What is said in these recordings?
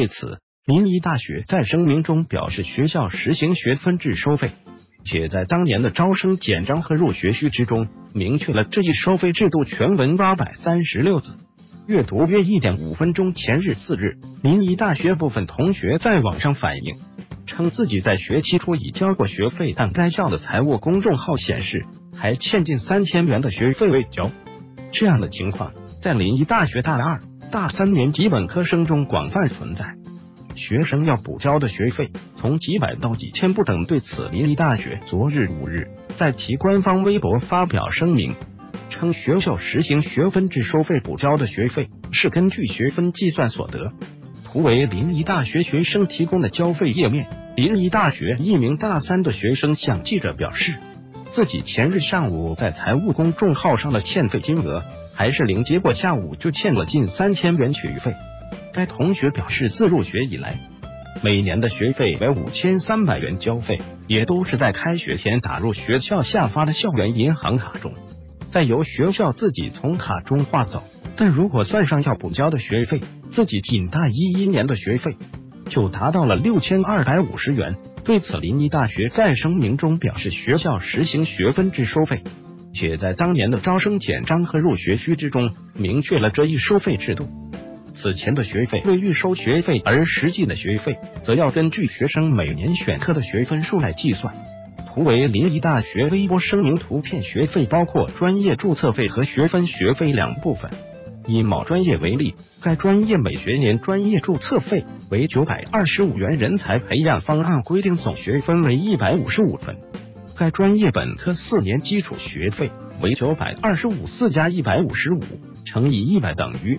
对此，临沂大学在声明中表示，学校实行学分制收费，且在当年的招生简章和入学须知中明确了这一收费制度全文836字。阅读约1.5分钟。前日4日，临沂大学部分同学在网上反映，称自己在学期初已交过学费，但该校的财务公众号显示还欠近3000元的学费未交。这样的情况在临沂大学大2、大3年级本科生中广泛存在，学生要补交的学费从几百到几千不等。对此，临沂大学昨日5日在其官方微博发表声明，称学校实行学分制收费，补交的学费是根据学分计算所得。图为临沂大学学生提供的交费页面。临沂大学一名大3的学生向记者表示，自己前日上午在财务公众号上的欠费金额还是0，结果下午就欠了近3000元学费。该同学表示，自入学以来，每年的学费为5300元，交费也都是在开学前打入学校下发的校园银行卡中，再由学校自己从卡中划走。但如果算上要补交的学费，自己仅大11年的学费就达到了6250元。对此，临沂大学在声明中表示，学校实行学分制收费，且在当年的招生简章和入学须知中明确了这一收费制度。此前的学费为预收学费，而实际的学费则要根据学生每年选课的学分数来计算。图为临沂大学微博声明图片。学费包括专业注册费和学分学费2部分。以某专业为例，该专业每学年专业注册费为925元，人才培养方案规定总学分为155分。该专业本科4年基础学费为925，4加155乘以100等于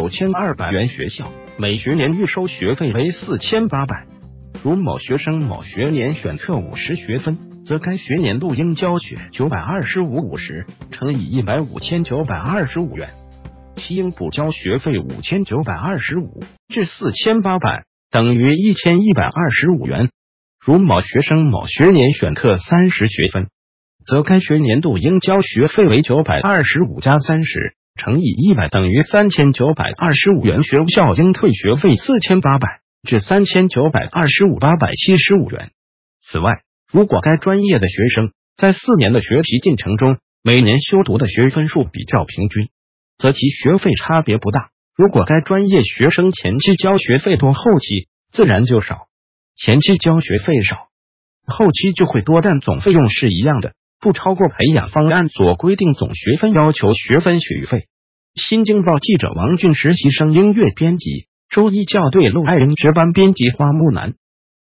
19200元，学校每学年预收学费为4800。如某学生某学年选课50学分，则该学年度应交学925，50乘以100，5925元，其应补交学费5925至4800，等于1125元。如某学生某学年选课30学分，则该学年度应交学费为925加30乘以100，等于3925元，学校应退学费4800至3925，875元。此外，如果该专业的学生在4年的学习进程中每年修读的学分数比较平均，则其学费差别不大。如果该专业学生前期交学费多，后期自然就少。前期交学费少，后期就会多，但总费用是一样的，不超过培养方案所规定总学分要求学分学费。新京报记者王俊，实习生音乐编辑，周一校对陆爱玲，值班编辑花木兰。